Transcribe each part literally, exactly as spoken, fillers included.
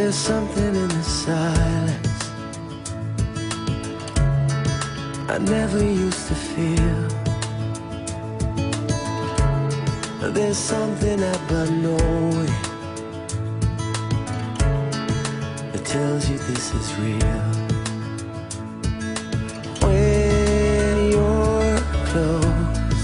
There's something in the silence I never used to feel. There's something about knowing that tells you this is real. When you're close,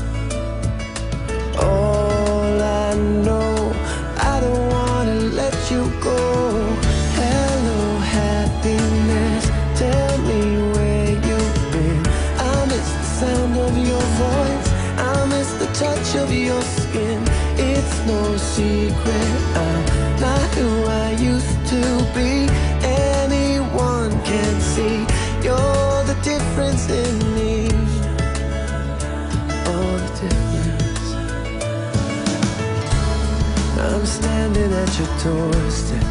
all I know, I don't wanna let you go. Hello, happiness, tell me where you've been. I miss the sound of your voice, I miss the touch of your skin. It's no secret, I'm not who I used to be. Anyone can see you're the difference in me. All the difference. I'm standing at your doorstep.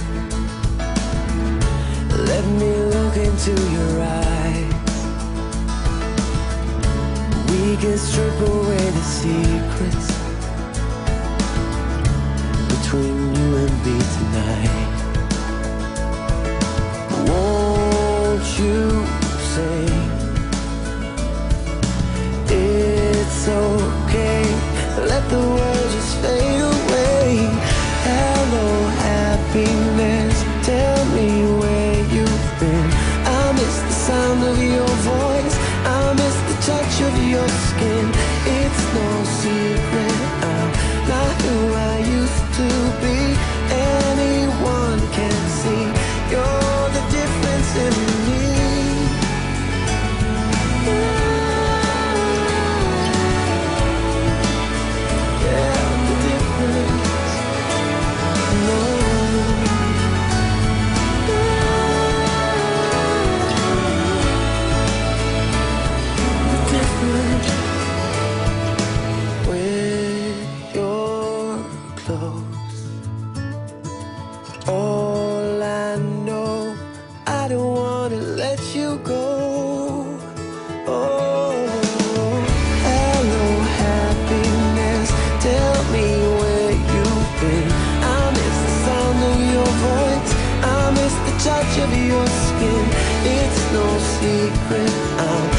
Let me look into your eyes. We can strip away the secrets between you and me tonight. Won't you say it's okay? Let the world just fade away. Hello, happiness, tell me where you've been. I miss the sound of your voice, I miss the touch of your skin. It's no secret, I'm not who I used to be. Anyone can see you're the difference in me. Yeah, the difference. No. All I know, I don't wanna let you go. Oh, hello, happiness, tell me where you've been. I miss the sound of your voice, I miss the touch of your skin. It's no secret, I'm